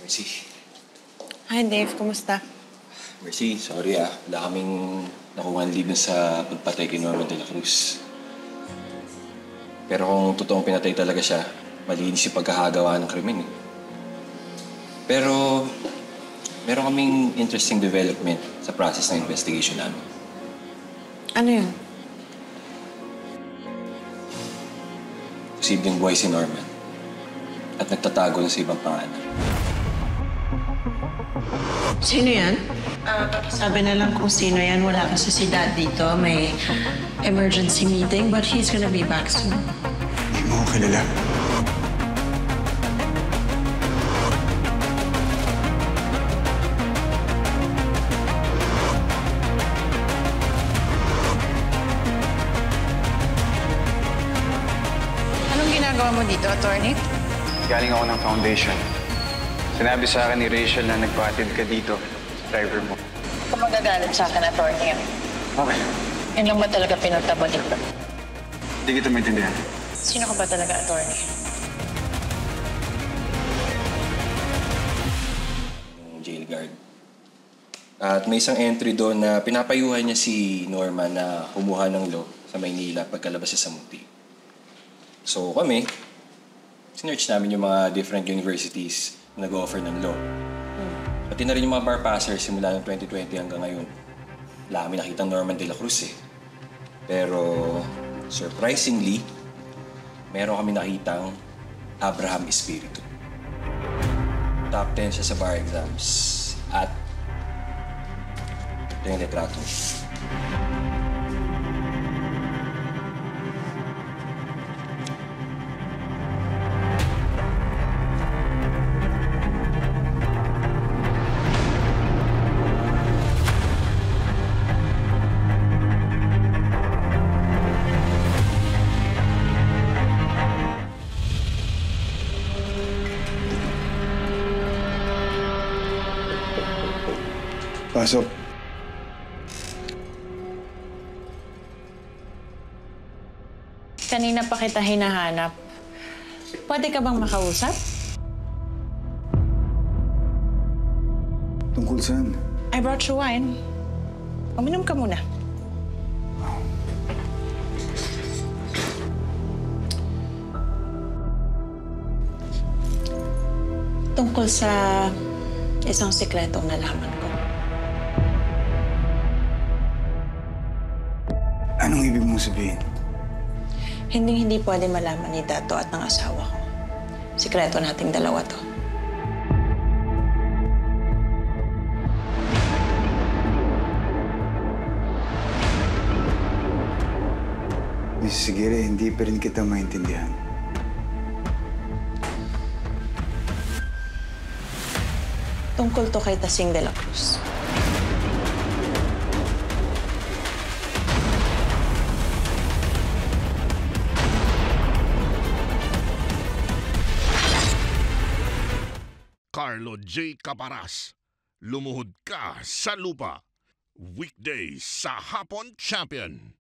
Mercy. Hi, Dave. Kumusta? Mercy, sorry wala kaming nakuha lead sa pagpatay kay Norman de la Cruz. Pero kung totoong pinatay talaga siya, malinis yung pagkakagawa ng krimen eh. Pero, meron kaming interesting development sa process ng investigation namin. Ano yun? Posibleng buhay si Norman. At nagtatago na sa ibang pangalan. Sino yan? Sabi na lang kung sino yan. Wala kasi si Dad dito. May emergency meeting, but he's gonna be back soon. Hindi mo ako kilala. Anong ginagawa mo dito, attorney? Galing ako ng foundation. Sinabi sa akin ni Rachel na nagpatid ka dito, driver mo. Kung magagalit sa akin, attorney, Okay. yun lang ba talaga pinunta mo dito? Hindi kita maintindihan. Sino ka ba talaga, attorney? Yung jail guard. At may isang entry doon na pinapayuhan niya si Norman na kumuha ng law sa Maynila pagkalabas siya sa Muti. So kami, sinearch namin yung mga different universities na nag-offer ng law. Pati na rin yung mga bar passers simula ng 2020 hanggang ngayon. Wala kami nakitang Norman de la Cruz eh. Pero surprisingly, meron kami nakitang Abraham Espiritu. Top 10 siya sa bar exams. At ito yung litrato. Pasok. Kanina pa kita hinahanap. Pwede ka bang makausap? Tungkol saan? I brought you wine. Uminom ka muna. Tungkol sa isang sikretong nalaman ko. Anong ibig mong sabihin? Hindi pwede malaman ni Dato at ng asawa ko. Sikreto nating dalawa to. Miss Sigire, hindi pa rin kita maintindihan. Tungkol to kay Tasing de la Cruz. Carlo J. Caparas, lumuhod ka sa lupa. Weekdays sa Hapon Champion.